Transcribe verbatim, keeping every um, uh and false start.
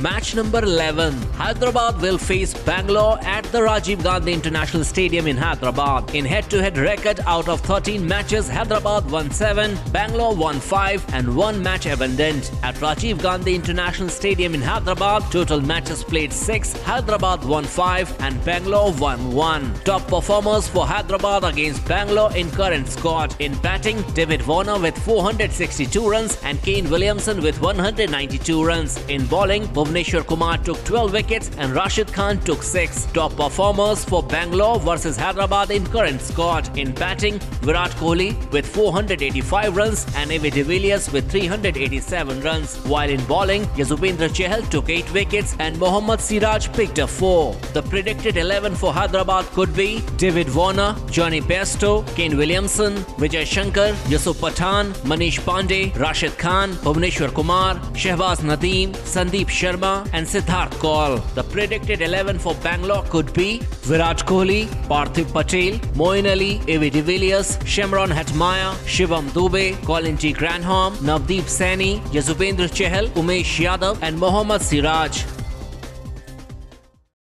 match number eleven. Hyderabad will face Bangalore at the Rajiv Gandhi International Stadium in Hyderabad. In head-to-head record, out of thirteen matches, Hyderabad won seven, Bangalore won five and one match abandoned. At Rajiv Gandhi International Stadium in Hyderabad, total matches played six, Hyderabad won five and Bangalore won one. Top performers for Hyderabad against Bangalore in current squad. In batting, David Warner with four hundred sixty-two runs and Kane Williamson with one hundred ninety-two runs. In bowling, Bhuvneshwar Kumar took twelve wickets and Rashid Khan took six. Top performers for Bangalore versus Hyderabad in current squad. In batting, Virat Kohli with four hundred eighty-five runs and A B de Villiers with three hundred eighty-seven runs. While in bowling, Yuzvendra Chahal took eight wickets and Mohammad Siraj picked up four. The predicted eleven for Hyderabad could be David Warner, Johnny Bairstow, Kane Williamson, Vijay Shankar, Yusuf Pathan, Manish Pandey, Rashid Khan, Bhuvneshwar Kumar, Shehbaz Nadeem, Sandeep Sharma and Siddharth Kaul. The predicted eleven for Bangalore could be Virat Kohli, Parthiv Patel, Moeen Ali, A B de Villiers, Shamron Hetmaya, Shivam Dube, Colin T. Granholm, Navdeep Saini, Yuzvendra Chahal, Umesh Yadav and Mohammad Siraj.